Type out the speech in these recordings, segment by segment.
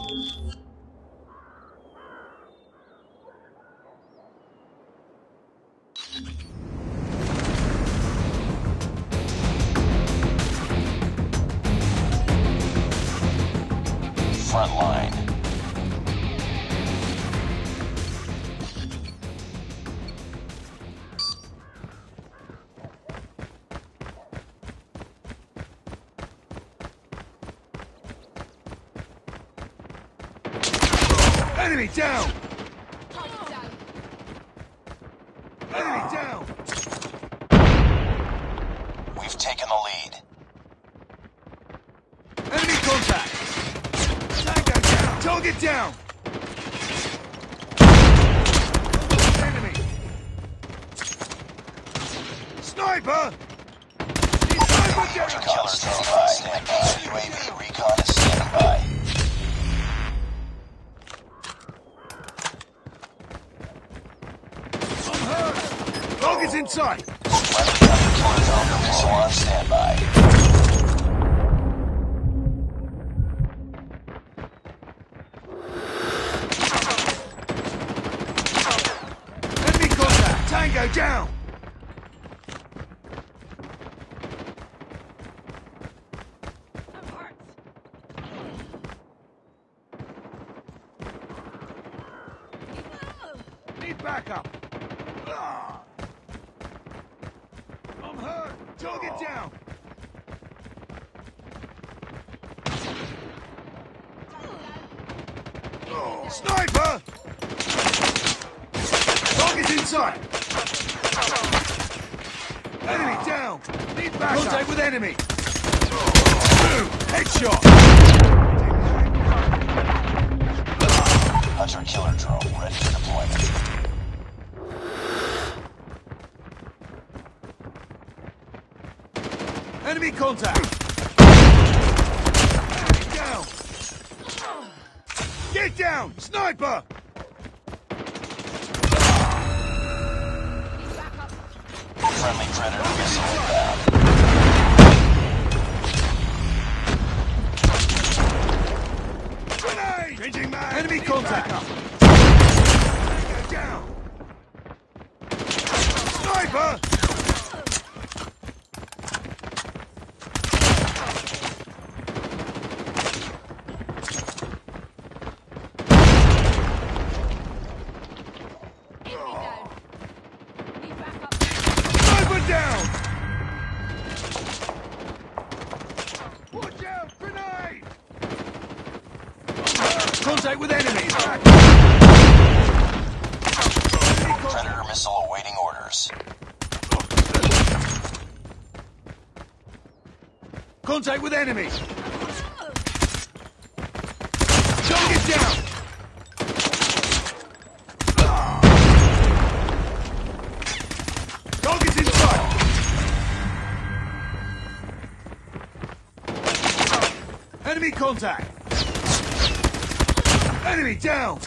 Front line. Enemy down! Enemy down! We've taken the lead. Enemy contact! Tango down! Target down! Enemy! Sniper! Sniper down! Recon standing by. UAV recon is standing by. Target's in sight! Friendly counter missile on standby. Enemy contact! Tango down! Need backup! I'm hurt! Target down! Sniper! Target's in sight! Enemy down! Need backup! Contact with enemy! Headshot! Hunter killer drone ready for deployment. Enemy contact! Enemy down! Get down! Sniper! Friendly predator missile inbound. Grenade! Changing mag! Enemy contact! Go down! Sniper! Sniper down! Watch out! Grenade! Contact with enemy! Predator missile awaiting orders. Contact with enemy! Target down! Target's in sight! Enemy contact! Enemy down!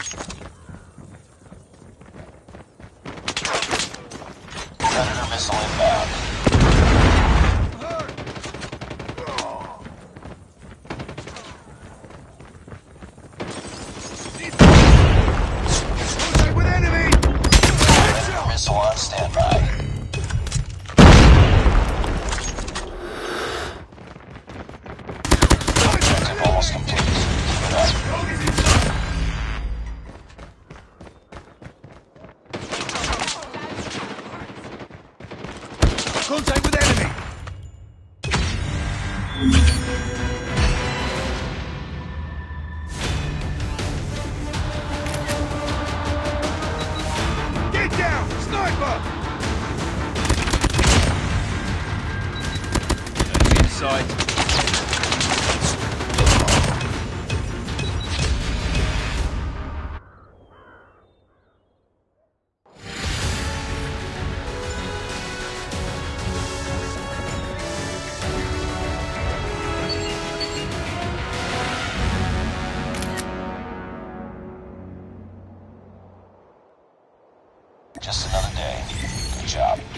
Predator missile inbound. Hurt! Contact with enemy! Predator missile on standby. Objective almost complete. Keep it up. Target's in sight! Contact with enemy! Get down! Sniper! Enemy in sight. Just another day. Good job.